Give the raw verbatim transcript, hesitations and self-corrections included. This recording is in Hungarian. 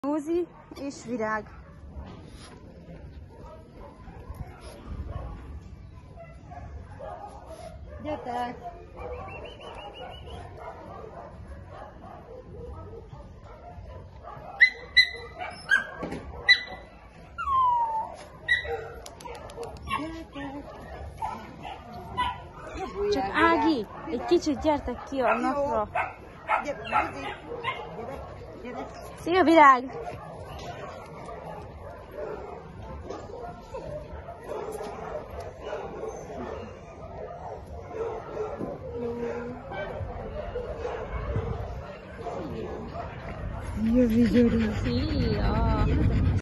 Rózi és Virág. Gyertek! Csak Ági, egy kicsit gyertek ki a napra. Szia, Virág! Szia, Vigyori! Szia!